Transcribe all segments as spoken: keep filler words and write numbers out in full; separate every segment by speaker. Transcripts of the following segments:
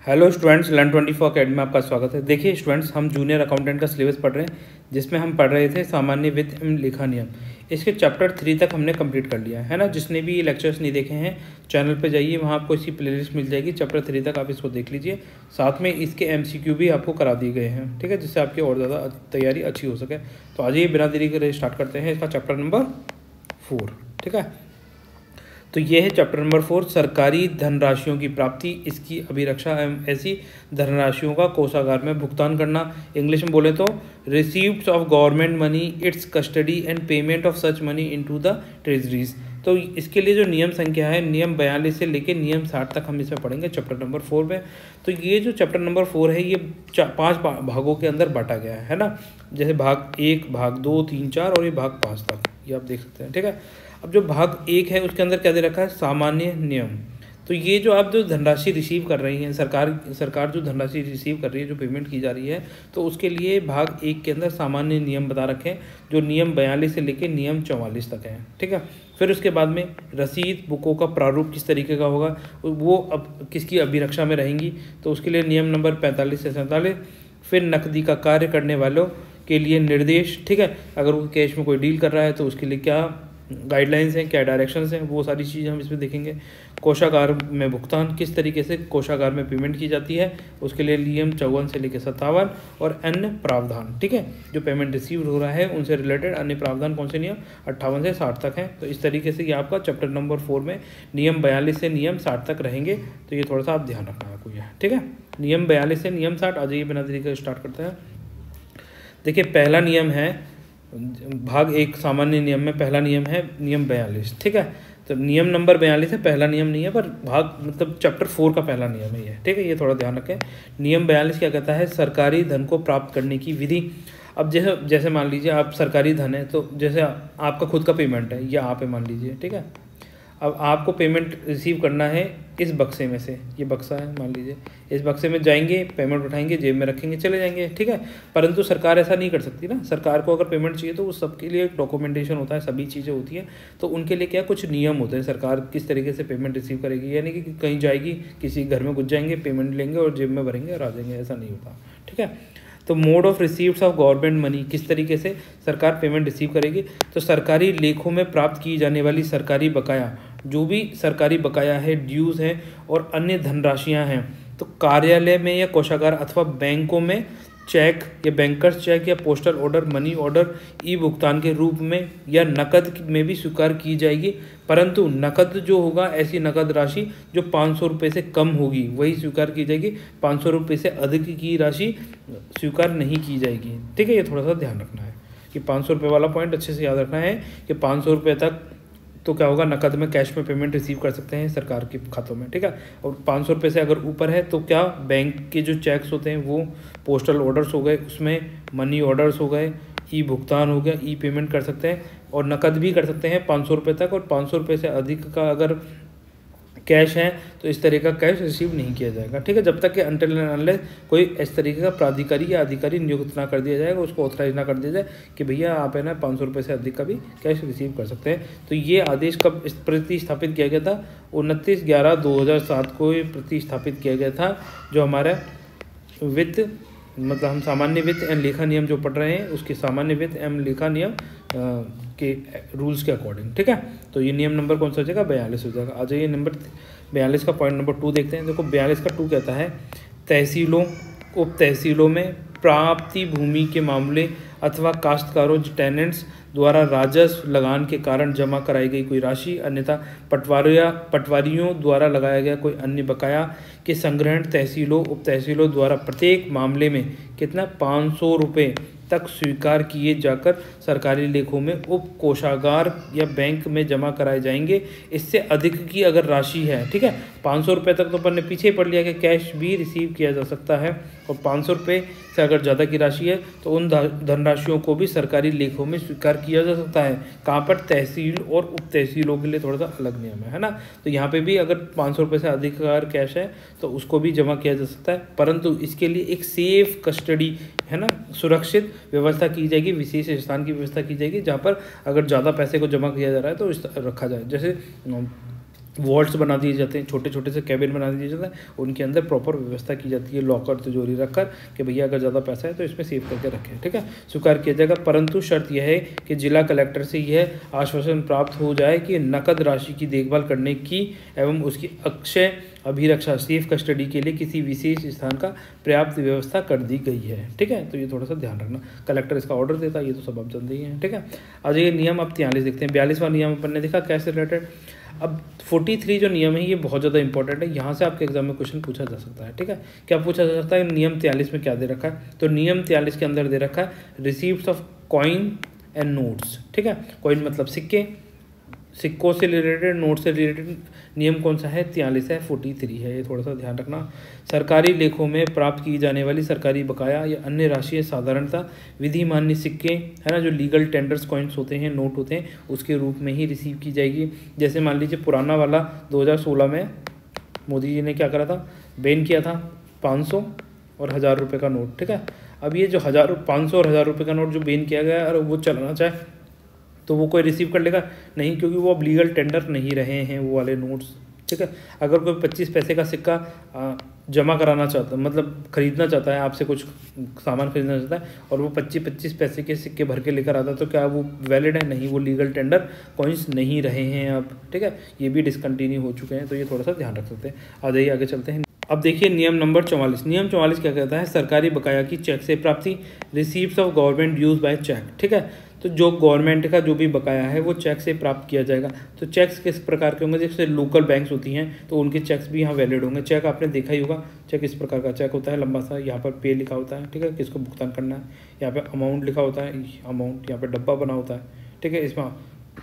Speaker 1: Hello students, learn twenty four academy में आपका स्वागत है। देखिए स्टूडेंट्स, हम जूनियर अकाउंटेंट का सिलेबस पढ़ रहे हैं, जिसमें हम पढ़ रहे थे सामान्य वित्त एवं लेखा नियम। इसके चैप्टर थ्री तक हमने कंप्लीट कर लिया है ना। जिसने भी ये लेक्चर्स नहीं देखे हैं, चैनल पे जाइए, वहाँ आपको इसकी प्लेलिस्ट मिल जाएगी। चैप्टर थ्री तक आप इसको देख लीजिए, साथ में इसके एमसीक्यू भी आपको करा दिए गए हैं, ठीक है, जिससे आपकी और ज़्यादा तैयारी अच्छी हो सके। तो आज ये बिना देरी करे स्टार्ट करते हैं इसका चैप्टर नंबर फोर, ठीक है। तो ये है चैप्टर नंबर फोर, सरकारी धनराशियों की प्राप्ति, इसकी अभिरक्षा एवं ऐसी धनराशियों का कोषागार में भुगतान करना। इंग्लिश में बोले तो receipts of government money, its custody and payment of such money into the treasuries. तो इसके लिए जो नियम संख्या है, नियम बयालीस से लेकर नियम साठ तक हम इसमें पढ़ेंगे चैप्टर नंबर फोर में। तो ये जो चैप्टर नंबर फोर है, ये पांच भागों के अंदर बांटा गया है ना। जैसे भाग एक, भाग दो, तीन, चार और ये भाग पाँच तक, ये आप देख सकते हैं, ठीक है। अब जो भाग एक है उसके अंदर क्या दे रखा है, सामान्य नियम। तो ये जो आप जो धनराशि रिसीव कर रही हैं, सरकार सरकार जो धनराशि रिसीव कर रही है, जो पेमेंट की जा रही है, तो उसके लिए भाग एक के अंदर सामान्य नियम बता रखे हैं, जो नियम बयालीस से लेकर नियम चौवालीस तक है, ठीक है। फिर उसके बाद में रसीद बुकों का प्रारूप किस तरीके का होगा, वो अब किसकी अभिरक्षा में रहेंगी, तो उसके लिए नियम नंबर पैंतालीस से सैंतालीस। फिर नकदी का कार्य करने वालों के लिए निर्देश, ठीक है, अगर वो कैश में कोई डील कर रहा है तो उसके लिए क्या गाइडलाइंस हैं, क्या डायरेक्शंस हैं, वो सारी चीज़ें हम इसमें देखेंगे। कोषागार में भुगतान, किस तरीके से कोषागार में पेमेंट की जाती है, उसके लिए नियम चौवन से लेकर सत्तावन और अन्य प्रावधान, ठीक है। जो पेमेंट रिसीव हो रहा है उनसे रिलेटेड अन्य प्रावधान कौन से नियम अट्ठावन से साठ तक हैं। तो इस तरीके से ये आपका चैप्टर नंबर फोर में नियम बयालीस से नियम साठ तक रहेंगे। तो ये थोड़ा सा आप ध्यान रखना आपको, ये ठीक है। नियम बयालीस से नियम साठ, आ जाइए बिना देरी के स्टार्ट करते हैं। देखिए पहला नियम है भाग एक सामान्य नियम में, पहला नियम है नियम बयालीस, ठीक है। तो नियम नंबर बयालीस है, पहला नियम नहीं है, पर भाग मतलब चैप्टर फोर का पहला नियम है ये, ठीक है। ये थोड़ा ध्यान रखें। नियम बयालीस क्या कहता है, सरकारी धन को प्राप्त करने की विधि। अब जैसे जैसे मान लीजिए आप सरकारी धन है, तो जैसे आपका खुद का पेमेंट है, या आप है मान लीजिए, ठीक है। अब आपको पेमेंट रिसीव करना है इस बक्से में से, ये बक्सा है मान लीजिए, इस बक्से में जाएंगे, पेमेंट उठाएंगे, जेब में रखेंगे, चले जाएंगे, ठीक है। परंतु सरकार ऐसा नहीं कर सकती ना। सरकार को अगर पेमेंट चाहिए तो उस सबके लिए डॉक्यूमेंटेशन होता है, सभी चीज़ें होती हैं। तो उनके लिए क्या कुछ नियम होते हैं, सरकार किस तरीके से पेमेंट रिसीव करेगी। यानी कि कहीं जाएगी, किसी घर में घुस जाएंगे, पेमेंट लेंगे और जेब में भरेंगे और आ जाएंगे, ऐसा नहीं होता, ठीक है। तो मोड ऑफ रिसीव्स ऑफ गवर्नमेंट मनी, किस तरीके से सरकार पेमेंट रिसीव करेगी। तो सरकारी लेखों में प्राप्त की जाने वाली सरकारी बकाया, जो भी सरकारी बकाया है, ड्यूज़ हैं और अन्य धनराशियां हैं, तो कार्यालय में या कोषागार अथवा बैंकों में चेक या बैंकर्स चेक या postal order, money order, e भुगतान के रूप में या नकद में भी स्वीकार की जाएगी। परंतु नकद जो होगा, ऐसी नकद राशि जो पाँच सौ रुपये से कम होगी वही स्वीकार की जाएगी, पाँच सौ रुपये से अधिक की राशि स्वीकार नहीं की जाएगी, ठीक है। ये थोड़ा सा ध्यान रखना है कि पाँच सौ रुपये वाला पॉइंट अच्छे से याद रखना है कि पाँच सौ रुपये तक तो क्या होगा, नकद में कैश में पेमेंट रिसीव कर सकते हैं सरकार के खातों में, ठीक है। और पाँच सौ रुपये से अगर ऊपर है तो क्या बैंक के जो चेक्स होते हैं वो पोस्टल ऑर्डर्स हो गए, उसमें मनी ऑर्डर्स हो गए, ई भुगतान हो गया, ई पेमेंट कर सकते हैं और नकद भी कर सकते हैं पाँच सौ रुपये तक। और पाँच सौ रुपये से अधिक का अगर कैश है तो इस तरह का कैश रिसीव नहीं किया जाएगा, ठीक है, जब तक कि अनटिल एंड अनलेस कोई इस तरीके का प्राधिकारी या अधिकारी नियुक्त ना कर दिया जाएगा, उसको ऑथराइज ना कर दिया जाए कि भैया आप है ना पाँच सौ रुपये से अधिक का भी कैश रिसीव कर सकते हैं। तो ये आदेश कब प्रतिस्थापित किया गया था, उनतीस ग्यारह दो हज़ार सात को ये प्रतिस्थापित किया गया था। जो हमारा वित्त मतलब हम सामान्य वित्त एवं लेखा नियम जो पढ़ रहे हैं, उसके सामान्य वित्त एवं लेखा नियम के रूल्स के अकॉर्डिंग, ठीक है। तो ये नियम नंबर कौन सा हो जाएगा, बयालीस हो जाएगा। आ जाइए नंबर बयालीस का पॉइंट नंबर टू देखते हैं। देखो बयालीस का टू कहता है, तहसीलों उप तहसीलों में प्राप्ति भूमि के मामले अथवा काश्तकारों टेनेंट्स द्वारा राजस्व लगान के कारण जमा कराई गई कोई राशि, अन्यथा पटवारिया पटवारियों द्वारा लगाया गया कोई अन्य बकाया के संग्रहण तहसीलों उप तहसीलों द्वारा प्रत्येक मामले में कितना पाँच सौ रुपये तक स्वीकार किए जाकर सरकारी लेखों में उप कोषागार या बैंक में जमा कराए जाएंगे। इससे अधिक की अगर राशि है, ठीक है, पाँच सौ रुपये तक तो अपन ने पीछे पढ़ लिया कि कैश भी रिसीव किया जा सकता है, और पाँच सौ रुपये से अगर ज़्यादा की राशि है तो उन धनराशियों को भी सरकारी लेखों में स्वीकार किया जा सकता है। कहाँ पर, तहसील और उप तहसीलों के लिए थोड़ा सा अलग नियम है, है ना। तो यहाँ पे भी अगर पाँच सौ रुपये से अधिक अगर कैश है तो उसको भी जमा किया जा सकता है, परंतु इसके लिए एक सेफ कस्टडी, है ना, सुरक्षित व्यवस्था की जाएगी, विशेष स्थान की व्यवस्था की जाएगी जहाँ पर अगर ज़्यादा पैसे को जमा किया जा रहा है तो इस रखा जाए। जैसे वॉल्ट्स बना दिए जाते हैं, छोटे छोटे से कैबिन बना दिए जाते हैं, उनके अंदर प्रॉपर व्यवस्था की जाती है, लॉकर तिजोरी रखकर कि भैया अगर ज़्यादा पैसा है तो इसमें सेव करके रखें, ठीक है, स्वीकार किया जाएगा। परंतु शर्त यह है कि जिला कलेक्टर से यह आश्वासन प्राप्त हो जाए कि नकद राशि की देखभाल करने की एवं उसकी अक्षय अभिरक्षा सेफ कस्टडी के लिए किसी विशेष स्थान का पर्याप्त व्यवस्था कर दी गई है, ठीक है। तो ये थोड़ा सा ध्यान रखना, कलेक्टर इसका ऑर्डर देता है, ये तो सब आप जानते ही हैं, ठीक है। आज ये नियम अब तैंतालीस देखते हैं। बयालीसवां नियम अपन ने देखा कैसे रिलेटेड। अब तैंतालीस जो नियम है ये बहुत ज़्यादा इंपॉर्टेंट है, यहाँ से आपके एग्जाम में क्वेश्चन पूछा जा सकता है, ठीक है। क्या पूछा जा सकता है नियम तैंतालीस में क्या दे रखा है, तो नियम तैंतालीस के अंदर दे रखा है receipts of coin and notes, ठीक है। कॉइन मतलब सिक्के, सिक्कों से रिलेटेड, नोट से रिलेटेड नियम कौन सा है, तैंतालीस है, तैंतालीस है, ये थोड़ा सा ध्यान रखना। सरकारी लेखों में प्राप्त की जाने वाली सरकारी बकाया या अन्य राशि साधारणतः विधि मान्य सिक्के है ना, जो लीगल टेंडर्स कॉइन्स होते हैं, नोट होते हैं, उसके रूप में ही रिसीव की जाएगी। जैसे मान लीजिए पुराना वाला दो हज़ार सोलह में मोदी जी ने क्या करा था, बैन किया था पाँच सौ और हज़ार रुपये का नोट, ठीक है। अब ये जो हज़ार पाँच सौ और हज़ार रुपये का नोट जो बैन किया गया है और वो चलाना चाहे तो वो कोई रिसीव कर लेगा नहीं, क्योंकि वो अब लीगल टेंडर नहीं रहे हैं वो वाले नोट्स, ठीक है। अगर कोई पच्चीस पैसे का सिक्का जमा कराना चाहता, मतलब खरीदना चाहता है, आपसे कुछ सामान खरीदना चाहता है और वो पच्चीस पच्चीस पैसे के सिक्के भर के लेकर आता है, तो क्या वो वैलिड है, नहीं, वो लीगल टेंडर कॉइन्स नहीं रहे हैं अब, ठीक है। ये भी डिसकंटिन्यू हो चुके हैं, तो ये थोड़ा सा ध्यान रख सकते हैं। आ जाइए आगे चलते हैं। अब देखिए नियम नंबर चौवालीस। नियम चौवालीस क्या कहता है, सरकारी बकाया की चेक से प्राप्ति, receipts of government dues by cheque, ठीक है। तो जो गवर्नमेंट का जो भी बकाया है वो चेक से प्राप्त किया जाएगा। तो चेक्स किस प्रकार के होंगे, जैसे लोकल बैंक्स होती हैं तो उनके चेक्स भी यहाँ वैलिड होंगे। चेक आपने देखा ही होगा, चेक इस प्रकार का चेक होता है, लंबा सा, यहाँ पर पे लिखा होता है, ठीक है, किसको भुगतान करना है, यहाँ पे अमाउंट लिखा होता है, अमाउंट यहाँ पे डब्बा बना होता है, ठीक है। इसमें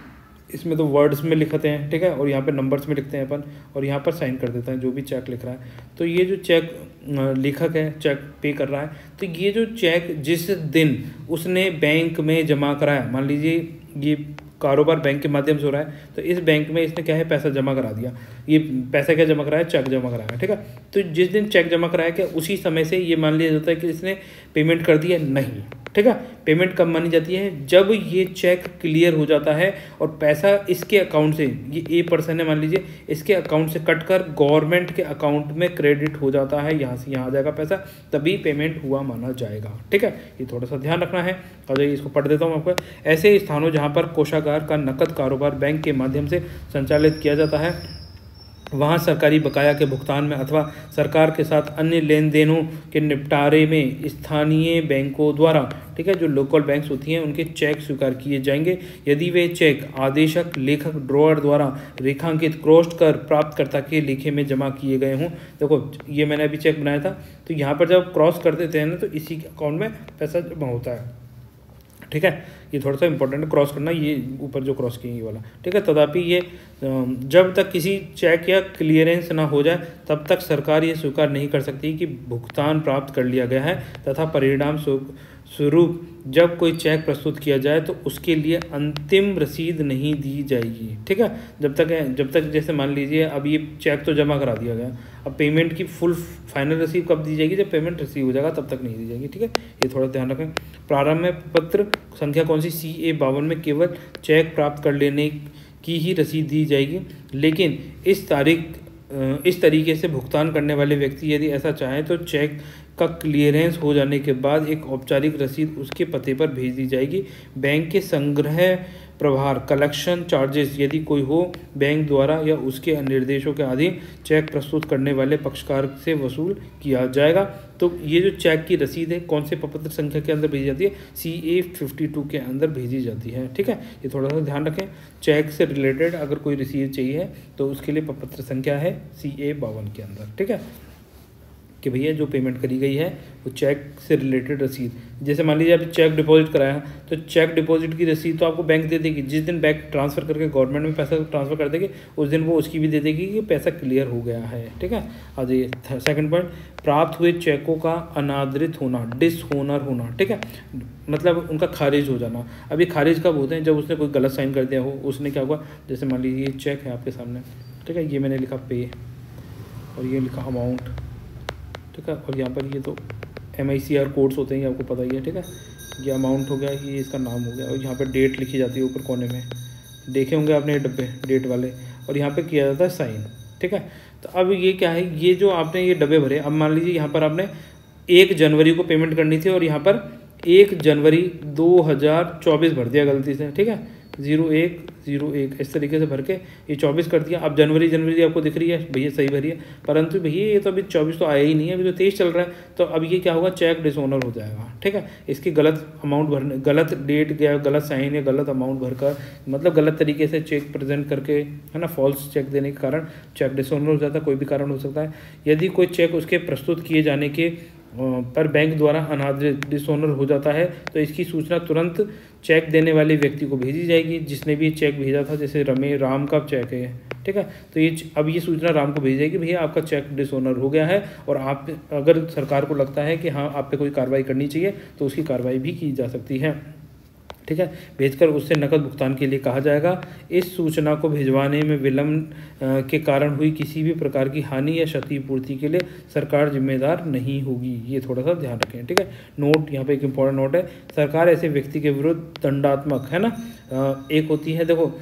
Speaker 1: इसमें तो वर्ड्स में लिखते हैं, ठीक है, और यहाँ पे नंबर्स में लिखते हैं अपन, और यहाँ पर साइन कर देते हैं जो भी चेक लिख रहा है। तो ये जो चेक लेखक है, चेक पे कर रहा है, तो ये जो चेक जिस दिन उसने बैंक में जमा कराया, मान लीजिए ये कारोबार बैंक के माध्यम से हो रहा है, तो इस बैंक में इसने क्या है, पैसा जमा करा दिया। ये पैसा क्या जमा कराया, चेक जमा कराया, ठीक है। तो जिस दिन चेक जमा कराया क्या उसी समय से ये मान लिया जाता है कि इसने पेमेंट कर दी है, नहीं, ठीक है। पेमेंट कब मानी जाती है, जब ये चेक क्लियर हो जाता है और पैसा इसके अकाउंट से, ये ए पर्सन है मान लीजिए, इसके अकाउंट से कट कर गवर्नमेंट के अकाउंट में क्रेडिट हो जाता है, यहाँ से यहाँ आ जाएगा पैसा, तभी पेमेंट हुआ माना जाएगा, ठीक है। ये थोड़ा सा ध्यान रखना है। और इसको पढ़ देता हूँ आपको। ऐसे स्थानों जहाँ पर कोषागार का नकद कारोबार बैंक के माध्यम से संचालित किया जाता है, वहाँ सरकारी बकाया के भुगतान में अथवा सरकार के साथ अन्य लेन देनों के निपटारे में स्थानीय बैंकों द्वारा, ठीक है, जो लोकल बैंक्स होती हैं उनके चेक स्वीकार किए जाएंगे यदि वे चेक आदेशक लेखक ड्रॉअर द्वारा रेखांकित क्रॉस कर प्राप्तकर्ता के लेखे में जमा किए गए हों। देखो ये मैंने अभी चेक बनाया था, तो यहाँ पर जब क्रॉस कर देते हैं ना तो इसी के अकाउंट में पैसा जमा होता है, ठीक है। ये थोड़ा सा इंपॉर्टेंट है क्रॉस करना, ये ऊपर जो क्रॉस किए ये वाला, ठीक है। तथापि ये जब तक किसी चेक या क्लियरेंस ना हो जाए तब तक सरकार ये स्वीकार नहीं कर सकती कि भुगतान प्राप्त कर लिया गया है, तथा परिणाम स्वरूप जब कोई चेक प्रस्तुत किया जाए तो उसके लिए अंतिम रसीद नहीं दी जाएगी, ठीक है। जब तक जब तक जैसे मान लीजिए अब ये चेक तो जमा करा दिया गया, अब पेमेंट की फुल फाइनल रसीद कब दी जाएगी, जब पेमेंट रिसीव हो जाएगा तब तक नहीं दी जाएगी, ठीक है। ये थोड़ा ध्यान रखें। प्रारंभ में पत्र संख्या कौन सी, सी ए बावन में केवल चेक प्राप्त कर लेने की ही रसीद दी जाएगी, लेकिन इस तारीख इस तरीके से भुगतान करने वाले व्यक्ति यदि ऐसा चाहें तो चेक का क्लियरेंस हो जाने के बाद एक औपचारिक रसीद उसके पते पर भेज दी जाएगी। बैंक के संग्रह प्रभार कलेक्शन चार्जेस यदि कोई हो, बैंक द्वारा या उसके निर्देशों के अधीन चेक प्रस्तुत करने वाले पक्षकार से वसूल किया जाएगा। तो ये जो चेक की रसीद है कौन से प्रपत्र संख्या के अंदर भेजी जाती है, सी ए फिफ्टी टू के अंदर भेजी जाती है, ठीक है। ये थोड़ा सा ध्यान रखें। चेक से रिलेटेड अगर कोई रसीद चाहिए तो उसके लिए प्रपत्र संख्या है सी ए बावन के अंदर, ठीक है, कि भैया जो पेमेंट करी गई है वो चेक से रिलेटेड रसीद। जैसे मान लीजिए आप चेक डिपॉजिट कराया तो चेक डिपॉजिट की रसीद तो आपको बैंक दे देगी, जिस दिन बैंक ट्रांसफ़र करके गवर्नमेंट में पैसा ट्रांसफ़र कर देगी उस दिन वो उसकी भी दे देगी कि पैसा क्लियर हो गया है, ठीक है। आ जाइए सेकंड पॉइंट, प्राप्त हुए चेकों का अनादरित होना, डिसहोनर होना, ठीक है, मतलब उनका खारिज हो जाना। अब ये खारिज कब होते हैं, जब उसने कोई गलत साइन कर दिया हो, उसने क्या हुआ, जैसे मान लीजिए चेक है आपके सामने, ठीक है, ये मैंने लिखा पे और ये लिखा अमाउंट, ठीक है, और यहाँ पर ये तो M I C R codes होते हैं, ये आपको पता ही है, ठीक है। ये अमाउंट हो गया, ये इसका नाम हो गया, और यहाँ पर डेट लिखी जाती है ऊपर कोने में, देखे होंगे आपने डब्बे डेट वाले। और यहाँ पे किया जाता है साइन, ठीक है। तो अब ये क्या है, ये जो आपने ये डब्बे भरे, अब मान लीजिए यहाँ पर आपने एक जनवरी को पेमेंट करनी थी और यहाँ पर एक जनवरी दो हज़ार चौबीस भर दिया गलती से, ठीक है, जीरो एक जीरो एक इस तरीके से भर के ये चौबीस कर दिया। अब जनवरी जनवरी आपको दिख रही है, भैया सही भरी है, परंतु भैया ये तो अभी चौबीस तो आया ही नहीं है, अभी तो तेईस चल रहा है, तो अब ये क्या होगा, चेक डिसऑनर हो जाएगा, ठीक है। इसकी गलत अमाउंट भरने, गलत डेट या गलत साइन या गलत अमाउंट भरकर, मतलब गलत तरीके से चेक प्रेजेंट करके, है ना, फॉल्स चेक देने के कारण चेक डिसऑनर हो जाता है। कोई भी कारण हो सकता है। यदि कोई चेक उसके प्रस्तुत किए जाने के पर बैंक द्वारा अनादृत डिसऑनर हो जाता है तो इसकी सूचना तुरंत चेक देने वाले व्यक्ति को भेजी जाएगी जिसने भी चेक भेजा था। जैसे रमे राम का चेक है, ठीक है, तो ये अब ये सूचना राम को भेजी जाएगी, भैया आपका चेक डिसऑनर हो गया है, और आप अगर सरकार को लगता है कि हाँ आप पे कोई कार्रवाई करनी चाहिए तो उसकी कार्रवाई भी की जा सकती है, ठीक है, भेजकर उससे नकद भुगतान के लिए कहा जाएगा। इस सूचना को भिजवाने में विलंब के कारण हुई किसी भी प्रकार की हानि या क्षतिपूर्ति के लिए सरकार जिम्मेदार नहीं होगी, ये थोड़ा सा ध्यान रखें, ठीक है। नोट यहाँ पे एक इम्पॉर्टेंट नोट है, सरकार ऐसे व्यक्ति के विरुद्ध दंडात्मक, है ना, एक होती है, देखो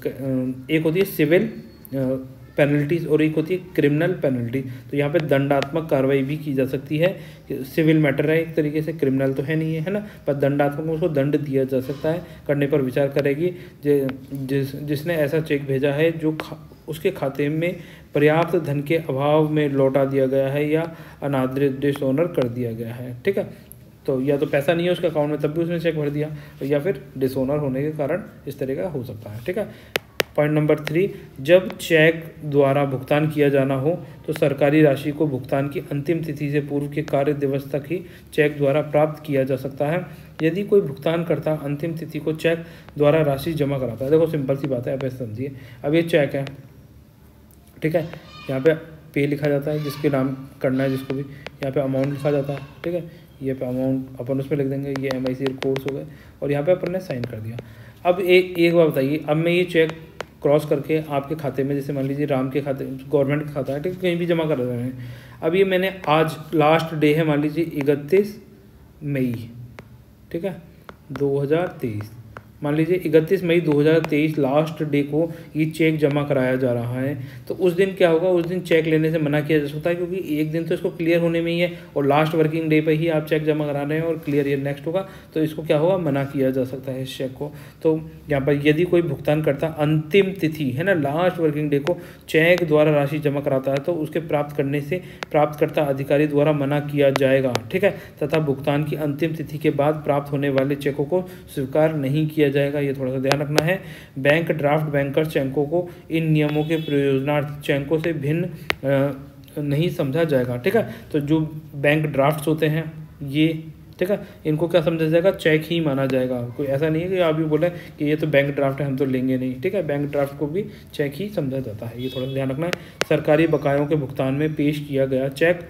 Speaker 1: एक होती है सिविल पेनल्टीज और एक होती है क्रिमिनल पेनल्टी। तो यहाँ पे दंडात्मक कार्रवाई भी की जा सकती है, सिविल मैटर है एक तरीके से, क्रिमिनल तो है नहीं है, है ना, पर दंडात्मक में उसको दंड दिया जा सकता है, करने पर विचार करेगी जिस जिसने ऐसा चेक भेजा है जो खा, उसके खाते में पर्याप्त धन के अभाव में लौटा दिया गया है या अनादृत डिसऑनर कर दिया गया है, ठीक है। तो या तो पैसा नहीं है उसके अकाउंट में तब भी उसने चेक भर दिया, या फिर डिसऑनर होने के कारण इस तरह का हो सकता है, ठीक है। पॉइंट नंबर थ्री, जब चेक द्वारा भुगतान किया जाना हो तो सरकारी राशि को भुगतान की अंतिम तिथि से पूर्व के कार्य दिवस तक ही चेक द्वारा प्राप्त किया जा सकता है। यदि कोई भुगतानकर्ता अंतिम तिथि को चेक द्वारा राशि जमा कराता है, देखो सिंपल सी बात है, अब ऐसे समझिए, अब ये चेक है, ठीक है, यहाँ पे पे लिखा जाता है जिसके नाम करना है जिसको भी, यहाँ पे अमाउंट लिखा जाता है, ठीक है, ये पे अमाउंट अपन उसमें लिख देंगे, ये एम आई सी कोर्स हो गए, और यहाँ पे अपन ने साइन कर दिया। अब एक एक बात बताइए, अब मैं ये चेक क्रॉस करके आपके खाते में, जैसे मान लीजिए राम के खाते, गवर्नमेंट का खाता है, ठीक है, कहीं भी जमा कर रहे हैं। अब ये मैंने आज लास्ट डे है, मान लीजिए इकतीस मई, ठीक है, दो हज़ार तेईस, मान लीजिए इकतीस मई दो हज़ार तेईस लास्ट डे को ये चेक जमा कराया जा रहा है, तो उस दिन क्या होगा, उस दिन चेक लेने से मना किया जा सकता है, क्योंकि एक दिन तो इसको क्लियर होने में ही है और लास्ट वर्किंग डे पे ही आप चेक जमा करा रहे हैं और क्लियर ईयर नेक्स्ट होगा, तो इसको क्या होगा, मना किया जा सकता है इस चेक को। तो यहाँ पर यदि कोई भुगतान करता अंतिम तिथि, है ना, लास्ट वर्किंग डे को चेक द्वारा राशि जमा कराता है तो उसके प्राप्त करने से प्राप्तकर्ता अधिकारी द्वारा मना किया जाएगा, ठीक है, तथा भुगतान की अंतिम तिथि के बाद प्राप्त होने वाले चेकों को स्वीकार नहीं किया जाएगा, ये थोड़ा सा ध्यान रखना है। बैंक ड्राफ्ट बैंकर चेकों को इन नियमों के प्रयोजनार्थ चेकों से भिन्न नहीं समझा जाएगा, ठीक है। तो जो बैंक ड्राफ्ट्स होते हैं ये, ठीक है, इनको क्या समझा जाएगा, चेक ही माना जाएगा। कोई ऐसा नहीं है कि आप भी बोले कि ये तो बैंक ड्राफ्ट है हम तो लेंगे नहीं, ठीक है, बैंक ड्राफ्ट को भी चेक ही समझा जाता है, ये थोड़ा सा ध्यान रखना है। सरकारी बकायों के भुगतान में पेश किया गया चेक,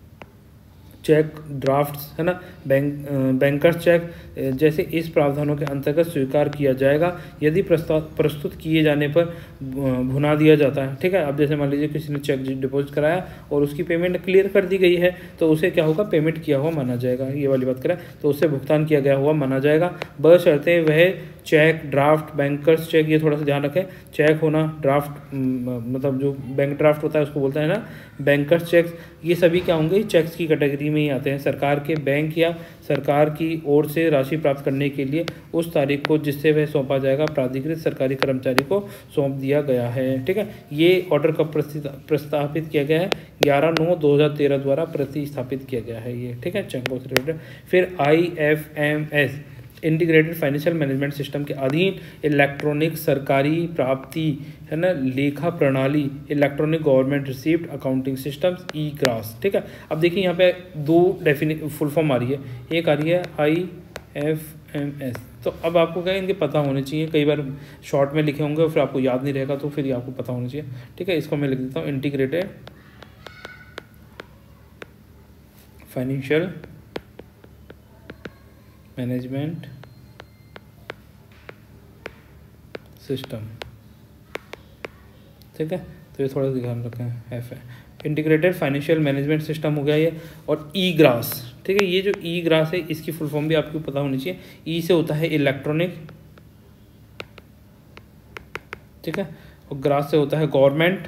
Speaker 1: चेक ड्राफ्ट्स, है ना, बैंक बैंकर्स चेक जैसे इस प्रावधानों के अंतर्गत स्वीकार किया जाएगा यदि प्रस्ताव प्रस्तुत किए जाने पर भुना दिया जाता है, ठीक है। अब जैसे मान लीजिए किसी ने चेक डिपॉजिट कराया और उसकी पेमेंट क्लियर कर दी गई है तो उसे क्या होगा, पेमेंट किया हुआ माना जाएगा, ये वाली बात करें तो उससे भुगतान किया गया हुआ माना जाएगा, बशर्ते वह चेक ड्राफ्ट बैंकर्स चेक, ये थोड़ा सा ध्यान रखें, चेक होना, ड्राफ्ट मतलब जो बैंक ड्राफ्ट होता है उसको बोलते हैं ना, बैंकर्स चेक, ये सभी क्या होंगे, चेक्स की कैटेगरी में ही आते हैं। सरकार के बैंक या सरकार की ओर से राशि प्राप्त करने के लिए उस तारीख को जिससे वह सौंपा जाएगा प्राधिकृत सरकारी कर्मचारी को सौंप दिया गया है, ठीक है। ये ऑर्डर कब प्रस्तावित किया गया है, ग्यारह नौ दो हज़ार तेरह द्वारा प्रतिस्थापित किया गया है ये, ठीक है, चेकों से रिलेटेड। फिर I F M S integrated financial management system के अधीन इलेक्ट्रॉनिक सरकारी प्राप्ति, है ना, लेखा प्रणाली, electronic government receipt accounting systems, e GRAS, ठीक है। अब देखिए यहाँ पे दो डेफिनि फुल फॉर्म आ रही है, एक आ रही है आई एफ एम एस, तो अब आपको क्या इनके पता होने चाहिए, कई बार शॉर्ट में लिखे होंगे और फिर आपको याद नहीं रहेगा तो फिर आपको पता होना चाहिए, ठीक है। इसको मैं लिख देता हूँ, इंटीग्रेटेड फाइनेंशियल मैनेजमेंट सिस्टम, ठीक है, तो ये थोड़ा सा ध्यान रखें, एफ है इंटीग्रेटेड फाइनेंशियल मैनेजमेंट सिस्टम हो गया ये, और ई ग्रास, ठीक है, ये जो ई ग्रास है इसकी फुल फॉर्म भी आपको पता होनी चाहिए, ई से होता है इलेक्ट्रॉनिक, ठीक है, और ग्रास से होता है गवर्नमेंट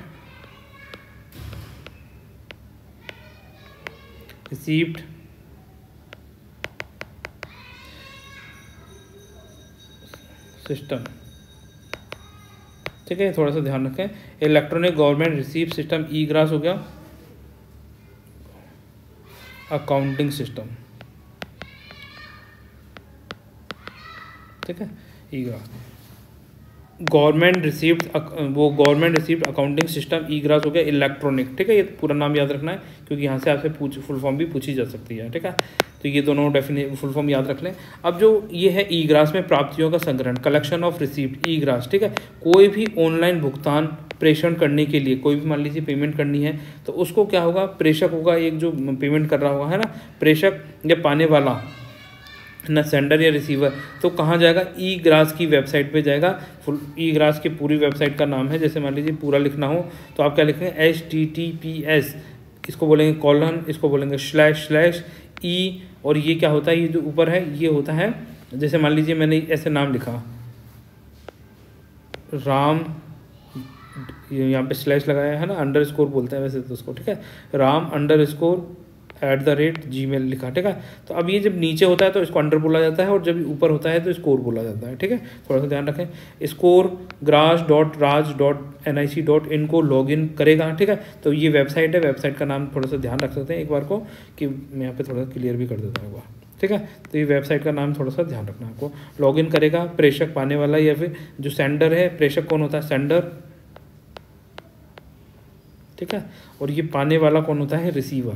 Speaker 1: रिसीप्ट सिस्टम। ठीक है, थोड़ा सा ध्यान रखें, electronic government receipt system e GRAS हो गया, अकाउंटिंग सिस्टम। ठीक है, ई ग्रास गवर्नमेंट रिसीप्ट, वो government receipt accounting system e GRAS हो गया इलेक्ट्रॉनिक। ठीक है, ये पूरा नाम याद रखना है क्योंकि यहाँ से आपसे पूछ फुल फॉर्म भी पूछी जा सकती है। ठीक है, तो ये दोनों डेफिने फुल फॉर्म याद रख लें। अब जो ये है ई ग्रास में प्राप्तियों का संग्रहण, collection of receipt e GRAS. ठीक है, कोई भी ऑनलाइन भुगतान प्रेषण करने के लिए, कोई भी मान लीजिए पेमेंट करनी है तो उसको क्या होगा, प्रेषक होगा एक जो पेमेंट कर रहा होगा, है ना, प्रेषक या पाने वाला ना, सेंडर या रिसीवर, तो कहाँ जाएगा, ई ग्रास की वेबसाइट पे जाएगा। फुल ई ग्रास की पूरी वेबसाइट का नाम है, जैसे मान लीजिए पूरा लिखना हो तो आप क्या लिखेंगे, H T T P S, इसको बोलेंगे कॉलन, इसको बोलेंगे स्लैश स्लैश ई, और ये क्या होता है, ये जो ऊपर है ये होता है, जैसे मान लीजिए मैंने ऐसे नाम लिखा राम, यहाँ पे स्लैश लगाया है ना, अंडर स्कोर बोलते हैं वैसे तो उसको। ठीक है, Ram underscore at the rate Gmail लिखा। ठीक है, तो अब ये जब नीचे होता है तो इसको अंडर बोला जाता है और जब ऊपर होता है तो स्कोर बोला जाता है। ठीक है, थोड़ा सा ध्यान रखें। Score GRAS dot Raj dot N I C dot in को लॉग इन करेगा। ठीक है, तो ये वेबसाइट है, वेबसाइट का नाम थोड़ा सा ध्यान रख सकते हैं एक बार को, कि मैं यहाँ पे थोड़ा सा क्लियर भी कर देता हूँ एक बार। ठीक है, तो ये वेबसाइट का नाम थोड़ा सा ध्यान रखना आपको। लॉग इन करेगा प्रेषक, पाने वाला, या फिर जो सेंडर है, प्रेषक कौन होता है, सेंडर। ठीक है, और ये पाने वाला कौन होता है, रिसीवर।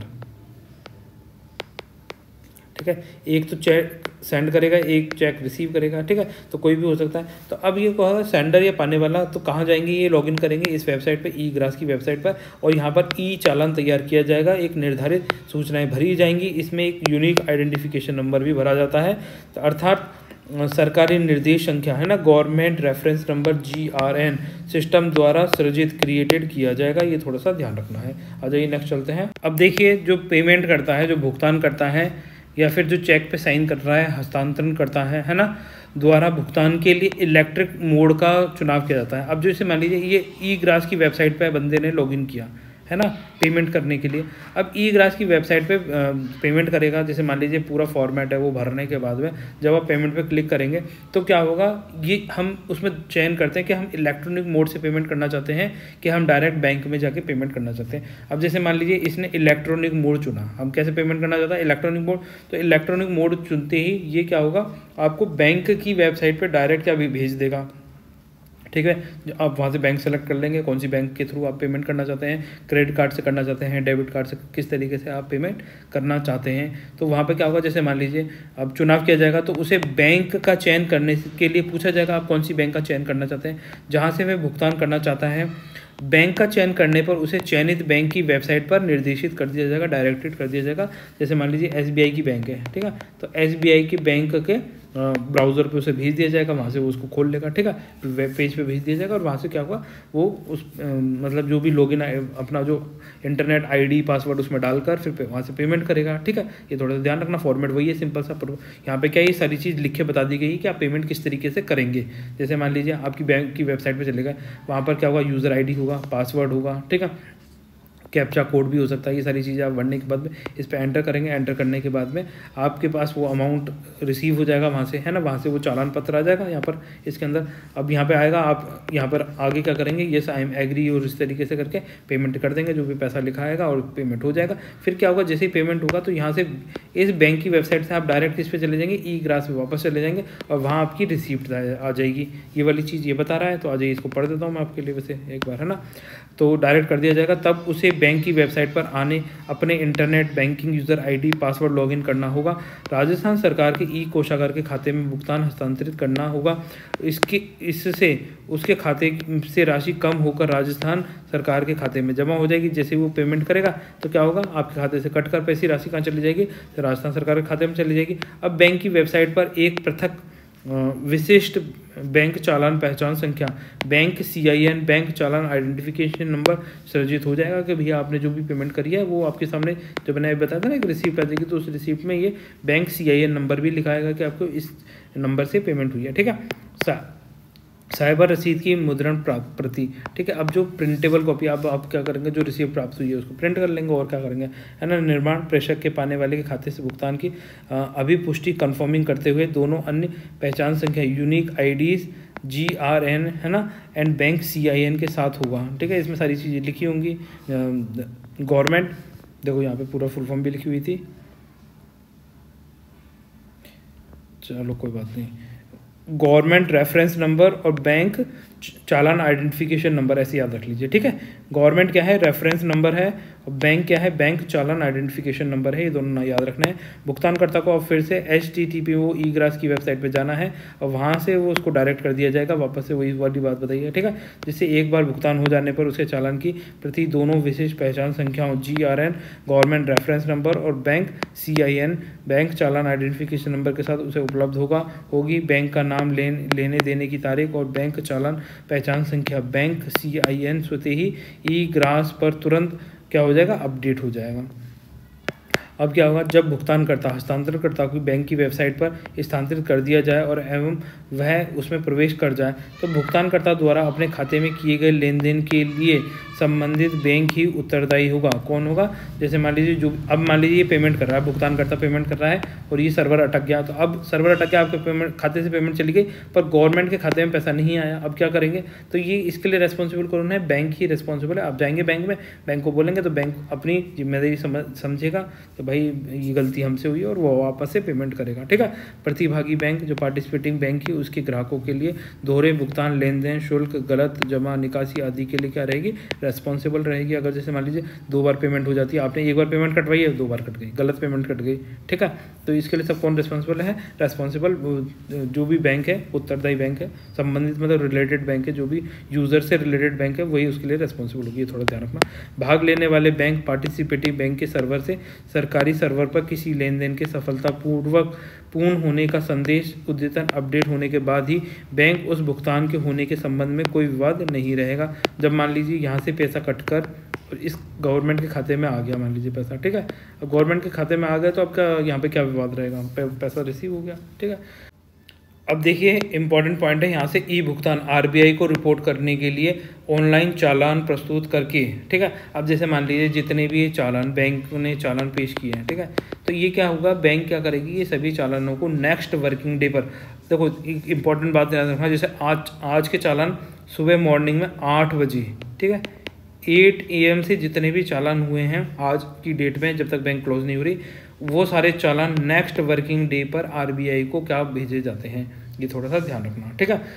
Speaker 1: ठीक है, एक तो चेक सेंड करेगा, एक चेक रिसीव करेगा। ठीक है, तो कोई भी हो सकता है। तो अब ये कहा सेंडर या पाने वाला, तो कहाँ जाएंगे, ये लॉगिन करेंगे इस वेबसाइट पे, ई ग्रास की वेबसाइट पर, और यहाँ पर ई चालान तैयार किया जाएगा, एक निर्धारित सूचनाएं भरी जाएंगी, इसमें एक यूनिक आइडेंटिफिकेशन नंबर भी भरा जाता है, तो अर्थात सरकारी निर्देश संख्या, है ना, government reference number G R N system द्वारा सृजित क्रिएटेड किया जाएगा। ये थोड़ा सा ध्यान रखना है। आ जाइए नेक्स्ट चलते हैं। अब देखिए, जो पेमेंट करता है, जो भुगतान करता है, या फिर जो चेक पे साइन कर रहा है, हस्तांतरण करता है है ना, द्वारा भुगतान के लिए इलेक्ट्रिक मोड का चुनाव किया जाता है। अब जो इसे मान लीजिए ये ई ग्रास की वेबसाइट पे बंदे ने लॉगिन किया, है ना, पेमेंट करने के लिए। अब ई ग्रास की वेबसाइट पे पेमेंट करेगा, जैसे मान लीजिए पूरा फॉर्मेट है, वो भरने के बाद में जब आप पेमेंट पे क्लिक करेंगे तो क्या होगा, ये हम उसमें चयन करते हैं कि हम इलेक्ट्रॉनिक मोड से पेमेंट करना चाहते हैं कि हम डायरेक्ट बैंक में जाके पेमेंट करना चाहते हैं। अब जैसे मान लीजिए इसने इलेक्ट्रॉनिक मोड चुना, हम कैसे पेमेंट करना चाहता है, इलेक्ट्रॉनिक मोड। तो इलेक्ट्रॉनिक मोड चुनते ही ये क्या होगा, आपको बैंक की वेबसाइट पर डायरेक्ट क्या भी भेज देगा। ठीक है, आप वहाँ से बैंक सेलेक्ट कर लेंगे, कौन सी बैंक के थ्रू आप पेमेंट करना चाहते हैं, क्रेडिट कार्ड से करना चाहते हैं, डेबिट कार्ड से, किस तरीके से आप पेमेंट करना चाहते हैं। तो वहाँ पे क्या होगा, जैसे मान लीजिए अब चुनाव किया जाएगा तो उसे बैंक का चयन करने के लिए पूछा जाएगा, आप कौन सी बैंक का चयन करना चाहते हैं, जहाँ से वह भुगतान करना चाहता है। बैंक का चयन करने पर उसे चयनित बैंक की वेबसाइट पर निर्देशित कर दिया जाएगा, डायरेक्टेड कर दिया जाएगा। जैसे मान लीजिए एस बी आई की बैंक है, ठीक है, तो एस बी आई की बैंक के ब्राउज़र पे उसे भेज दिया जाएगा, वहाँ से वो उसको खोल लेगा। ठीक है, वेब पेज पे भेज दिया जाएगा और वहाँ से क्या होगा, वो उस आ, मतलब जो भी लॉगिन अपना जो इंटरनेट आईडी पासवर्ड उसमें डालकर फिर वहाँ से पेमेंट करेगा। ठीक है, ये थोड़ा सा ध्यान रखना, फॉर्मेट वही है, सिंपल सा। पर यहाँ पे क्या ये सारी चीज़ लिख के बता दी गई कि आप पेमेंट किस तरीके से करेंगे। जैसे मान लीजिए आपकी बैंक की वेबसाइट पर चलेगा, वहाँ पर क्या होगा, यूज़र आई डी होगा, पासवर्ड होगा, ठीक है, कैप्चा कोड भी हो सकता है। ये सारी चीज़ें आप भरने के बाद में इस पर एंटर करेंगे। एंटर करने के बाद में आपके पास वो अमाउंट रिसीव हो जाएगा वहाँ से, है ना, वहाँ से वो चालान पत्र आ जाएगा यहाँ पर इसके अंदर। अब यहाँ पे आएगा, आप यहाँ पर आगे क्या करेंगे, येस आई एम एग्री, और इस तरीके से करके पेमेंट कर देंगे, जो भी पैसा लिखा आएगा और पेमेंट हो जाएगा। फिर क्या होगा, जैसे ही पेमेंट होगा तो यहाँ से इस बैंक की वेबसाइट से आप डायरेक्ट किस पे चले जाएंगे, ई ग्रास पे वापस चले जाएंगे और वहाँ आपकी रिसीप्ट आ जाएगी। ये वाली चीज़ ये बता रहा है, तो आ जाइए इसको पढ़ देता हूँ मैं आपके लिए वैसे एक बार, है ना। तो डायरेक्ट कर दिया जाएगा, तब उसे बैंक की वेबसाइट पर आने अपने internet banking user ID password login करना होगा। राजस्थान सरकार के ई कोषागार के खाते में भुगतान हस्तांतरित करना होगा। इसके इससे उसके खाते से राशि कम होकर राजस्थान सरकार के खाते में जमा हो जाएगी। जैसे वो पेमेंट करेगा तो क्या होगा, आपके खाते से कट कर पैसे राशि कहाँ चली जाएगी, तो राजस्थान सरकार के खाते में चली जाएगी। अब बैंक की वेबसाइट पर एक पृथक विशिष्ट बैंक चालान पहचान संख्या, bank C I N, bank चालान आइडेंटिफिकेशन नंबर सृजित हो जाएगा कि भैया आपने जो भी पेमेंट करी है वो आपके सामने, जो मैंने बताया था ना, एक रिसीप्ट आ जाएगी, तो उस रिसीप्ट में ये bank C I N number भी लिखाएगा कि आपको इस नंबर से पेमेंट हुई है। ठीक है, सा साइबर रसीद की मुद्रण प्राप्त प्रति, ठीक है। अब जो प्रिंटेबल कॉपी आप आप क्या करेंगे, जो रिसीव प्राप्त हुई है उसको प्रिंट कर लेंगे और क्या करेंगे, है ना। निर्माण प्रेषक के पाने वाले के खाते से भुगतान की अभिपुष्टि कंफर्मिंग करते हुए दोनों अन्य पहचान संख्या unique IDs G R N, है ना, and bank C I N के साथ होगा, ठीक है। इसमें सारी चीज़ें लिखी होंगी। गवर्नमेंट, देखो यहाँ पे पूरा फुल फॉर्म भी लिखी हुई थी, चलो कोई बात नहीं। गवर्नमेंट रेफरेंस नंबर और बैंक चालान आइडेंटिफिकेशन नंबर, ऐसे याद रख लीजिए, ठीक है। गवर्नमेंट क्या है, रेफरेंस नंबर है, और बैंक क्या है, बैंक चालान आइडेंटिफिकेशन नंबर है, ये दोनों याद रखना है। भुगतानकर्ता को अब फिर से एच टी टी पी वो ई ग्रास की वेबसाइट पे जाना है और वहाँ से वो उसको डायरेक्ट कर दिया जाएगा, वापस से वही वाली बात बताइए, ठीक है। जिससे एक बार भुगतान हो जाने पर उसके चालान की प्रति दोनों विशिष्ट पहचान संख्याओं G R N, government reference number और bank C I N, bank चालान आइडेंटिफिकेशन नंबर के साथ उसे उपलब्ध होगा होगी। बैंक का नाम लेन लेने देने की तारीख और बैंक चालान पहचान संख्या बैंक सी आई एन स्वतः ही ई ग्रास पर तुरंत क्या हो जाएगा, अपडेट हो जाएगा। अब क्या होगा, जब भुगतानकर्ता हस्तांतरणकर्ता को बैंक की वेबसाइट पर स्थानांतरित कर दिया जाए और एवं वह उसमें प्रवेश कर जाए तो भुगतानकर्ता द्वारा अपने खाते में किए गए लेन देन के लिए संबंधित बैंक ही उत्तरदायी होगा। कौन होगा, जैसे मान लीजिए जो अब मान लीजिए ये पेमेंट कर रहा है, भुगतानकर्ता पेमेंट कर रहा है और ये सर्वर अटक गया, तो अब सर्वर अटक गया, आपके पेमेंट खाते से पेमेंट चली गई पर गवर्नमेंट के खाते में पैसा नहीं आया, अब क्या करेंगे, तो ये इसके लिए रेस्पॉन्सिबल कौन है, बैंक ही रेस्पॉन्सिबल है। आप जाएंगे बैंक में, बैंक को बोलेंगे तो बैंक अपनी जिम्मेदारी समझेगा तो भाई ये गलती हमसे हुई और वो वापस से पेमेंट करेगा, ठीक है। प्रतिभागी बैंक जो पार्टिसिपेटिंग बैंक ही उसके ग्राहकों के लिए दोहरे भुगतान, लेन देन शुल्क, गलत जमा निकासी आदि के लिए क्या रहेगी, रेस्पॉन्सिबल रहेगी। अगर जैसे मान लीजिए दो बार पेमेंट हो जाती है, आपने एक बार पेमेंट कटवाई है, दो बार कट गई, गलत पेमेंट कट गई, ठीक है, तो इसके लिए सब कौन रिस्पॉन्सिबल है, रेस्पॉन्सिबल जो भी बैंक है, उत्तरदायी बैंक है, संबंधित मतलब रिलेटेड बैंक है, जो भी यूजर से रिलेटेड बैंक है वही उसके लिए रेस्पॉन्सिबल होगी, थोड़ा ध्यान रखना। भाग लेने वाले बैंक पार्टिसिपेटिव बैंक के सर्वर से सरकारी सर्वर पर किसी लेन देन के सफलतापूर्वक पूर्ण होने का संदेश अद्यतन अपडेट होने के बाद ही बैंक उस भुगतान के होने के संबंध में कोई विवाद नहीं रहेगा। जब मान लीजिए यहाँ से पैसा कटकर और इस गवर्नमेंट के खाते में आ गया, मान लीजिए पैसा, ठीक है, अब गवर्नमेंट के खाते में आ गया तो आपका यहाँ पे क्या विवाद रहेगा, पैसा रिसीव हो गया, ठीक है। अब देखिए इंपॉर्टेंट पॉइंट है यहाँ से, ई भुगतान आरबीआई को रिपोर्ट करने के लिए ऑनलाइन चालान प्रस्तुत करके, ठीक है। अब जैसे मान लीजिए जितने भी चालान बैंक ने चालान पेश किए हैं, ठीक है, तो ये क्या होगा, बैंक क्या करेगी, ये सभी चालानों को नेक्स्ट वर्किंग डे पर, देखो इंपॉर्टेंट बात याद रखना, जैसे आज आज के चालान सुबह मॉर्निंग में आठ बजे, ठीक है, एट ए एम से जितने भी चालान हुए हैं आज की डेट में, जब तक बैंक क्लोज नहीं हो रही, वो सारे चालान नेक्स्ट वर्किंग डे पर आरबीआई को क्या भेजे जाते हैं, ये थोड़ा सा ध्यान रखना, ठीक है।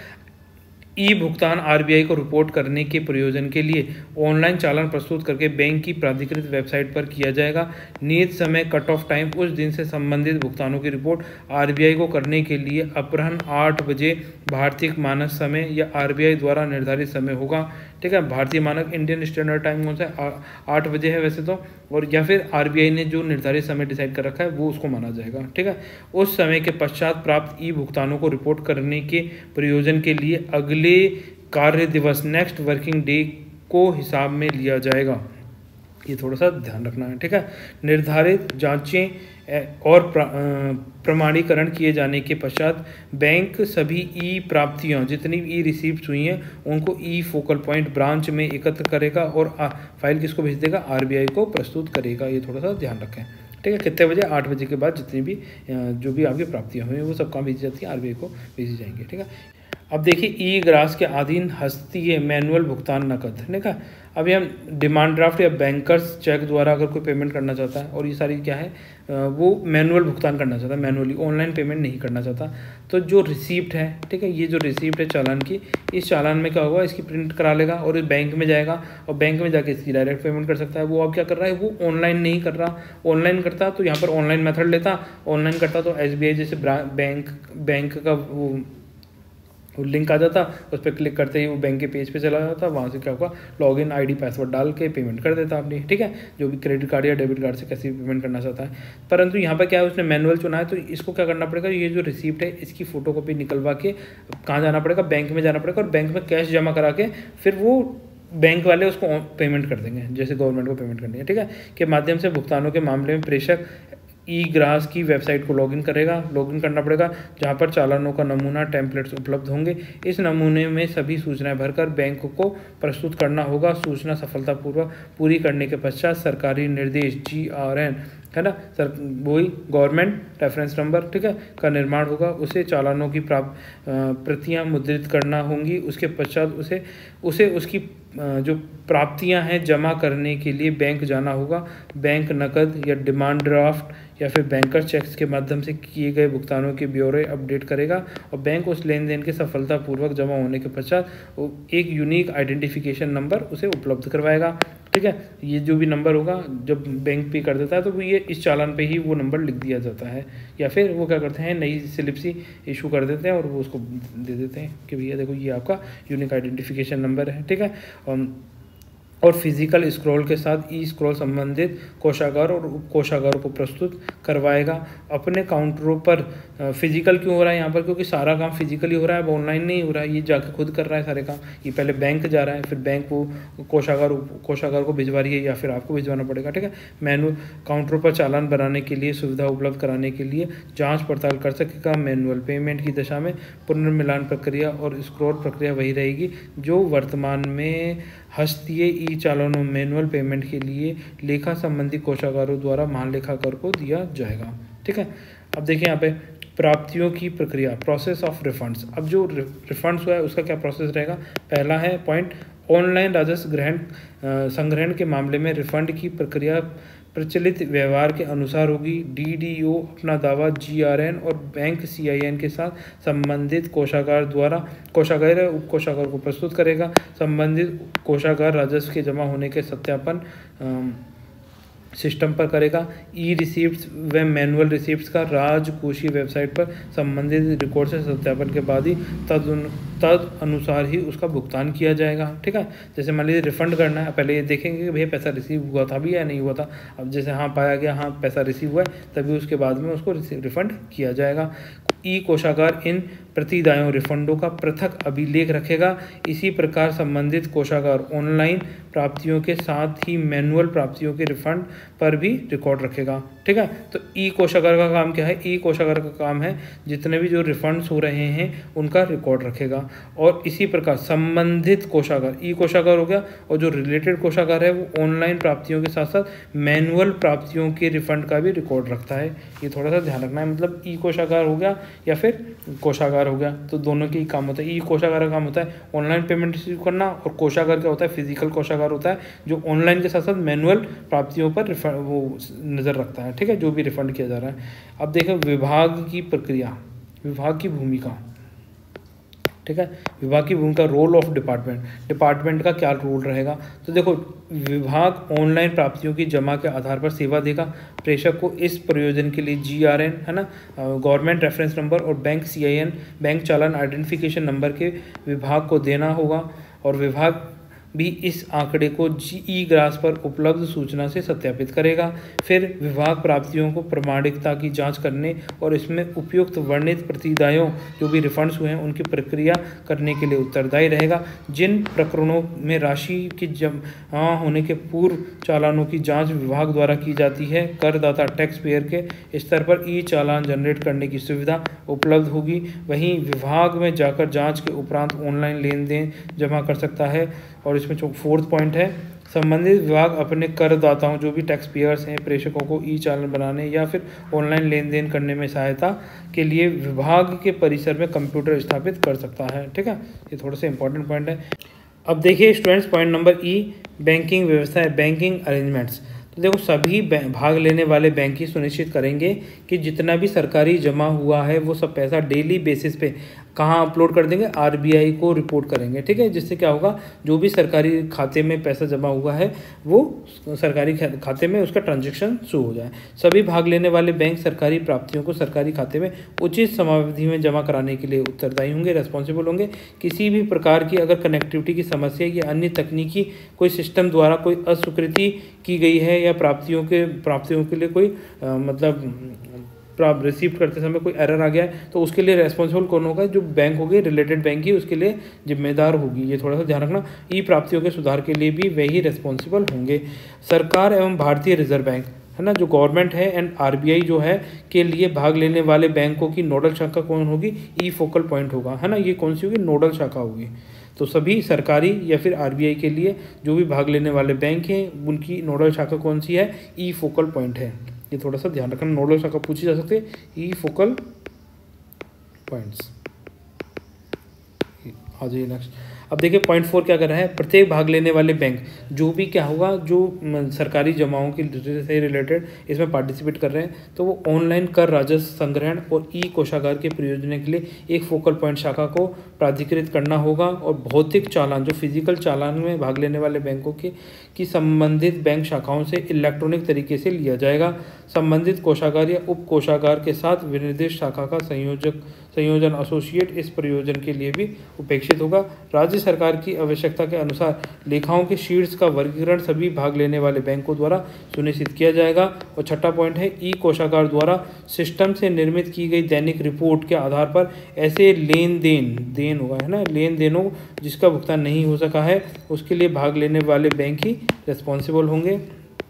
Speaker 1: ई भुगतान आरबीआई को रिपोर्ट करने के प्रयोजन के लिए ऑनलाइन चालान प्रस्तुत करके बैंक की प्राधिकृत वेबसाइट पर किया जाएगा। नियत समय कट ऑफ टाइम उस दिन से संबंधित भुगतानों की रिपोर्ट आरबीआई को करने के लिए अपराह्न आठ बजे भारतीय मानक समय या आरबीआई द्वारा निर्धारित समय होगा, ठीक है। भारतीय मानक इंडियन स्टैंडर्ड टाइम कौन सा है, आठ बजे है वैसे तो, और या फिर आरबीआई ने जो निर्धारित समय डिसाइड कर रखा है वो उसको माना जाएगा, ठीक है। उस समय के पश्चात प्राप्त ई भुगतानों को रिपोर्ट करने के प्रयोजन के लिए अगले कार्य दिवस नेक्स्ट वर्किंग डे को हिसाब में लिया जाएगा, ये थोड़ा सा ध्यान रखना है, ठीक है। निर्धारित जांचें और प्रमाणीकरण किए जाने के पश्चात बैंक सभी ई प्राप्तियां जितनी भी ई रिसीप्ट हुई हैं उनको ई फोकल पॉइंट ब्रांच में एकत्र करेगा और फाइल किसको भेज देगा, आरबीआई को प्रस्तुत करेगा, ये थोड़ा सा ध्यान रखें, ठीक है। कितने बजे, आठ बजे के बाद जितनी भी जो भी आपकी प्राप्तियां हुई हैं वो सब कहाँ भेजी जाती है, आरबीआई को भेजी जाएंगी, ठीक है। अब देखिए ई ग्रास के अधीन हस्तीय मैनुअल भुगतान नकद, ठीक है। अभी हम डिमांड ड्राफ्ट या बैंकर्स चेक द्वारा अगर कोई पेमेंट करना चाहता है और ये सारी क्या है वो मैनुअल भुगतान करना चाहता है, मैनुअली ऑनलाइन पेमेंट नहीं करना चाहता, तो जो रिसीप्ट है, ठीक है, ये जो रिसीप्ट है चालान की, इस चालान में क्या होगा, इसकी प्रिंट करा लेगा और बैंक में जाएगा और बैंक में जाके इसकी डायरेक्ट पेमेंट कर सकता है। वो अब क्या कर रहा है, वो ऑनलाइन नहीं कर रहा, ऑनलाइन करता तो यहाँ पर ऑनलाइन मेथड लेता, ऑनलाइन करता तो एस बी आई जैसे बैंक बैंक का वो लिंक आ जाता, उस पर क्लिक करते ही वो बैंक के पेज पे चला जाता, वहाँ से क्या होगा, लॉगिन आईडी पासवर्ड डाल के पेमेंट कर देता अपनी, ठीक है, जो भी क्रेडिट कार्ड या डेबिट कार्ड से कैसे पेमेंट करना चाहता है। परंतु यहाँ पर क्या है, उसने मैनुअल चुना है तो इसको क्या करना पड़ेगा, ये जो रिसीप्ट है इसकी फोटोकॉपी निकलवा के कहाँ जाना पड़ेगा, बैंक में जाना पड़ेगा और बैंक में कैश जमा करा के फिर वो बैंक वाले उसको पेमेंट कर देंगे, जैसे गवर्नमेंट को पेमेंट करनी है, ठीक है, के माध्यम से भुगतानों के मामले में प्रेषक ई ग्रास की वेबसाइट को लॉगिन करेगा लॉगिन करना पड़ेगा, जहां पर चालानों का नमूना टेम्पलेट्स उपलब्ध होंगे। इस नमूने में सभी सूचनाएं भरकर बैंक को प्रस्तुत करना होगा। सूचना सफलतापूर्वक पूरी करने के पश्चात सरकारी निर्देश जी आर एन है ना सर वही गवर्नमेंट रेफरेंस नंबर ठीक है का निर्माण होगा। उसे चालानों की प्राप्त प्रतियां मुद्रित करना होंगी। उसके पश्चात उसे उसे उसकी जो प्राप्तियां हैं जमा करने के लिए बैंक जाना होगा। बैंक नकद या डिमांड ड्राफ्ट या फिर बैंकर चेक्स के माध्यम से किए गए भुगतानों के ब्यौरे अपडेट करेगा और बैंक उस लेन देन के सफलतापूर्वक जमा होने के पश्चात एक यूनिक आइडेंटिफिकेशन नंबर उसे उपलब्ध करवाएगा। ठीक है, ये जो भी नंबर होगा जब बैंक पे कर देता है तो वो ये इस चालान पे ही वो नंबर लिख दिया जाता है, या फिर वो क्या करते हैं नई स्लिप सी इशू कर देते हैं और वो उसको दे देते हैं कि भैया देखो ये आपका यूनिक आइडेंटिफिकेशन नंबर है। ठीक है, और फिजिकल स्क्रॉल के साथ ई स्क्रॉल संबंधित कोषागार और उप कोषागार को प्रस्तुत करवाएगा। अपने काउंटरों पर फिजिकल क्यों हो रहा है यहाँ पर, क्योंकि सारा काम फिजिकली हो रहा है, ऑनलाइन नहीं हो रहा है। ये जाके खुद कर रहा है सारे काम। ये पहले बैंक जा रहा है, फिर बैंक को कोषागार कोषागार को भिजवा रही है या फिर आपको भिजवाना पड़ेगा। ठीक है, मैनुअल काउंटरों पर चालान बनाने के लिए सुविधा उपलब्ध कराने के लिए जाँच पड़ताल कर सकेगा। मैनुअल पेमेंट की दशा में पुनर्मिलान प्रक्रिया और स्क्रॉल प्रक्रिया वही रहेगी जो वर्तमान में हस्तीय ई चालानों मैनुअल पेमेंट के लिए लेखा संबंधी कोषागारों द्वारा महालेखाकार को दिया जाएगा। ठीक है, अब देखिए यहाँ पे प्राप्तियों की प्रक्रिया, प्रोसेस ऑफ रिफंड्स। अब जो रिफंड्स हुआ है उसका क्या प्रोसेस रहेगा। पहला है पॉइंट ऑनलाइन राजस्व ग्रहण संग्रहण के मामले में रिफंड की प्रक्रिया प्रचलित व्यवहार के अनुसार होगी। डीडीओ अपना दावा जीआरएन और बैंक सीआईएन के साथ संबंधित कोषागार द्वारा कोषागार उप कोषागार को प्रस्तुत करेगा। संबंधित कोषागार राजस्व के जमा होने के सत्यापन सिस्टम पर करेगा। ई रिसीप्ट्स व मैनुअल रिसीप्ट्स का राजकोषीय वेबसाइट पर संबंधित रिकॉर्ड से सत्यापन के बाद ही तद तद अनुसार ही उसका भुगतान किया जाएगा। ठीक है, जैसे मान लीजिए रिफंड करना है, पहले ये देखेंगे कि भैया पैसा रिसीव हुआ था भी या नहीं हुआ था। अब जैसे हाँ पाया गया हाँ पैसा रिसीव हुआ है, तभी उसके बाद में उसको रिफंड किया जाएगा। ई कोषागार इन प्रतिदायों रिफंडों का पृथक अभिलेख रखेगा। इसी प्रकार संबंधित कोषागार ऑनलाइन प्राप्तियों के साथ ही मैनुअल प्राप्तियों के रिफंड पर भी रिकॉर्ड रखेगा। ठीक है, तो ई कोषागार का काम क्या है। ई कोषागार का काम है जितने भी जो रिफंड्स हो रहे हैं उनका रिकॉर्ड रखेगा। और इसी प्रकार संबंधित कोषागार ई कोषागार हो गया, और जो रिलेटेड कोषागार है वो ऑनलाइन प्राप्तियों के साथ साथ मैनुअल प्राप्तियों के रिफंड का भी रिकॉर्ड रखता है। ये थोड़ा सा ध्यान रखना है, मतलब ई कोषागार हो गया या फिर कोषागार हो गया, तो दोनों के ही काम होता है। ई कोषागार का काम होता है ऑनलाइन पेमेंट रिसीव करना, और कोषागार क्या होता है फिजिकल कोषागार होता है जो ऑनलाइन के साथ साथ मैनुअल प्राप्तियों पर वो नज़र रखता है। ठीक है, जो भी रिफंड किया जा रहा है। अब देखो विभाग की प्रक्रिया, विभाग की भूमिका। ठीक है, विभाग की भूमिका, रोल ऑफ डिपार्टमेंट, डिपार्टमेंट का क्या रोल रहेगा। तो देखो विभाग ऑनलाइन प्राप्तियों की जमा के आधार पर सेवा देगा। प्रेषक को इस प्रयोजन के लिए जीआरएन है ना गवर्नमेंट रेफरेंस नंबर और बैंक सीआईएन बैंक चालान आइडेंटिफिकेशन नंबर के विभाग को देना होगा, और विभाग भी इस आंकड़े को जी ग्रास पर उपलब्ध सूचना से सत्यापित करेगा। फिर विभाग प्राप्तियों को प्रमाणिकता की जांच करने और इसमें उपयुक्त वर्णित प्रतिदायों जो भी रिफंड्स हुए हैं उनकी प्रक्रिया करने के लिए उत्तरदायी रहेगा। जिन प्रकरणों में राशि की जमा होने के पूर्व चालानों की जांच विभाग द्वारा की जाती है, करदाता टैक्स पेयर के स्तर पर ई चालान जनरेट करने की सुविधा उपलब्ध होगी। वहीं विभाग में जाकर जाँच के उपरांत ऑनलाइन लेन देन जमा कर सकता है। और इसमें जो फोर्थ पॉइंट है, संबंधित विभाग अपने करदाताओं जो भी टैक्स पेयर्स हैं प्रेषकों को ई चालान बनाने या फिर ऑनलाइन लेन देन करने में सहायता के लिए विभाग के परिसर में कंप्यूटर स्थापित कर सकता है। ठीक है, ये थोड़ा सा इंपॉर्टेंट पॉइंट है। अब देखिए students point number E, banking व्यवस्था, बैंकिंग अरेंजमेंट्स। तो देखो सभी भाग लेने वाले बैंक ही सुनिश्चित करेंगे कि जितना भी सरकारी जमा हुआ है वो सब पैसा डेली बेसिस पे कहाँ अपलोड कर देंगे, आरबीआई को रिपोर्ट करेंगे। ठीक है, जिससे क्या होगा जो भी सरकारी खाते में पैसा जमा हुआ है वो सरकारी खाते में उसका ट्रांजैक्शन शुरू हो जाए। सभी भाग लेने वाले बैंक सरकारी प्राप्तियों को सरकारी खाते में उचित समयावधि में जमा कराने के लिए उत्तरदायी होंगे, रेस्पॉन्सिबल होंगे। किसी भी प्रकार की अगर कनेक्टिविटी की समस्या या अन्य तकनीकी कोई सिस्टम द्वारा कोई अस्वीकृति की गई है या प्राप्तियों के प्राप्तियों के लिए कोई आ, मतलब प्राप्त रिसीव करते समय कोई एरर आ गया है तो उसके लिए रेस्पॉन्सिबल कौन होगा, जो बैंक होगी रिलेटेड बैंक ही उसके लिए जिम्मेदार होगी। ये थोड़ा सा ध्यान रखना। ई प्राप्तियों के सुधार के लिए भी वही रेस्पॉन्सिबल होंगे। सरकार एवं भारतीय रिजर्व बैंक है ना, जो गवर्नमेंट है एंड आरबीआई जो है के लिए भाग लेने वाले बैंकों की नोडल शाखा कौन होगी, ई फोकल पॉइंट होगा, है ना। ये कौन सी होगी, नोडल शाखा होगी। तो सभी सरकारी या फिर आरबीआई के लिए जो भी भाग लेने वाले बैंक हैं उनकी नोडल शाखा कौन सी है, ई फोकल पॉइंट है। ये थोड़ा सा ध्यान रखना, नोडल शाखा पूछी जा सकती है, ई फोकल पॉइंट्स। आ जाइए नेक्स्ट। अब देखिए पॉइंट फोर क्या कर रहा है, प्रत्येक भाग लेने वाले बैंक जो भी क्या होगा, जो सरकारी जमाओं की से रिलेटेड इसमें पार्टिसिपेट कर रहे हैं, तो वो ऑनलाइन कर राजस्व संग्रहण और ई कोषागार के प्रयोजन के लिए एक फोकल पॉइंट शाखा को प्राधिकृत करना होगा। और भौतिक चालान, जो फिजिकल चालान में भाग लेने वाले बैंकों के की संबंधित बैंक शाखाओं से इलेक्ट्रॉनिक तरीके से लिया जाएगा। संबंधित कोषागार या उप कोषागार के साथ विनिर्दिष्ट शाखा का संयोजक संयोजन एसोसिएट इस प्रयोजन के लिए भी उपेक्षित होगा। राज्य सरकार की आवश्यकता के अनुसार लेखाओं के शीट्स का वर्गीकरण सभी भाग लेने वाले बैंकों द्वारा सुनिश्चित किया जाएगा। और छठा पॉइंट है, ई कोषागार द्वारा सिस्टम से निर्मित की गई दैनिक रिपोर्ट के आधार पर ऐसे लेन देन देन होगा, है ना, लेन देनों जिसका भुगतान नहीं हो सका है उसके लिए भाग लेने वाले बैंक ही रिस्पॉन्सिबल होंगे।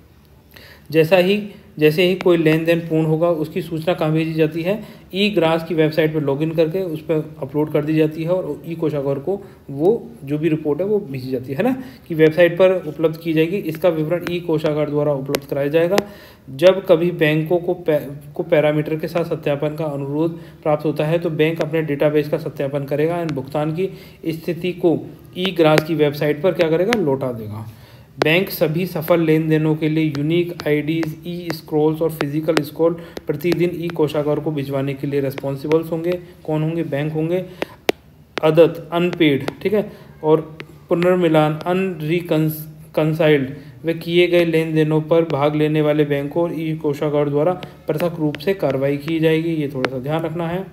Speaker 1: जैसा ही जैसे ही कोई लेन देन पूर्ण होगा उसकी सूचना कहाँ भेजी जाती है, ई ग्रास की वेबसाइट पर लॉगिन करके उस पर अपलोड कर दी जाती है और ई कोषागार को वो जो भी रिपोर्ट है वो भेजी जाती है ना, कि वेबसाइट पर उपलब्ध की जाएगी। इसका विवरण ई कोषागार द्वारा उपलब्ध कराया जाएगा। जब कभी बैंकों को पै, को पैरामीटर के साथ सत्यापन का अनुरोध प्राप्त होता है तो बैंक अपने डेटाबेस का सत्यापन करेगा एंड भुगतान की स्थिति को ई ग्रास की वेबसाइट पर क्या करेगा, लौटा देगा। बैंक सभी सफल लेन देनों के लिए यूनिक आईडीज, ई स्क्रॉल्स और फिजिकल स्क्रॉल प्रतिदिन ई कोषागार को भिजवाने के लिए रेस्पॉन्सिबल्स होंगे। कौन होंगे, बैंक होंगे। अदत अनपेड, ठीक है, और पुनर्मिलान अनरिकंसाइल्ड वे किए गए लेन देनों पर भाग लेने वाले बैंकों और ई कोषागार द्वारा पृथक रूप से कार्रवाई की जाएगी। ये थोड़ा सा ध्यान रखना है।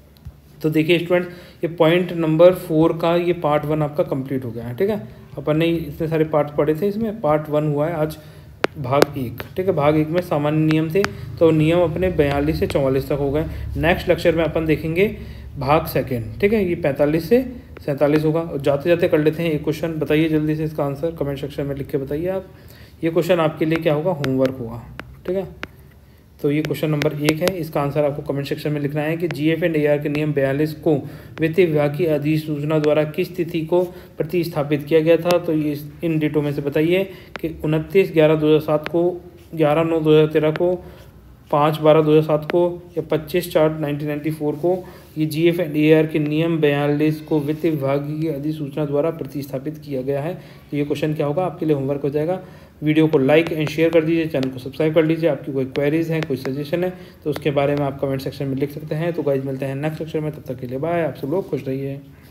Speaker 1: तो देखिए स्टूडेंट, ये पॉइंट नंबर फोर का ये पार्ट वन आपका कंप्लीट हो गया है, ठीक है। अपन ने इतने सारे पार्ट पढ़े थे, इसमें पार्ट वन हुआ है आज भाग एक, ठीक है। भाग एक में सामान्य नियम थे, तो नियम अपने बयालीस से चौवालीस तक हो गए। नेक्स्ट लेक्चर में अपन देखेंगे भाग सेकेंड, ठीक है, ये पैंतालीस से सैंतालीस होगा। और जाते जाते कर लेते हैं एक क्वेश्चन, बताइए जल्दी से इसका आंसर कमेंट सेक्शन में लिख के बताइए आप। ये क्वेश्चन आपके लिए क्या होगा, होमवर्क होगा, ठीक है। तो ये क्वेश्चन नंबर एक है, इसका आंसर आपको कमेंट सेक्शन में लिखना है कि जीएफ एंड एआर के नियम बयालीस को वित्तीय विभाग की अधिसूचना द्वारा किस तिथि को प्रतिस्थापित किया गया था। तो ये इन डेटों में से बताइए कि उनतीस ग्यारह दो हज़ार सात को, ग्यारह नौ दो हज़ार तेरह को, पाँच बारह दो हज़ार सात को या पच्चीस चार नाइनटीन नाइन्टी फोर को ये जीएफ एंड एआर के नियम बयालीस को वित्तीय विभाग की अधिसूचना द्वारा प्रतिस्थापित किया गया है। तो ये क्वेश्चन क्या होगा, आपके लिए होमवर्क हो जाएगा। वीडियो को लाइक एंड शेयर कर दीजिए, चैनल को सब्सक्राइब कर लीजिए। आपकी कोई क्वेरीज है, कोई सजेशन है तो उसके बारे में आप कमेंट सेक्शन में लिख सकते हैं। तो गाइज मिलते हैं नेक्स्ट लेक्चर में, तब तक के लिए बाय। आप सब लोग खुश रहिए।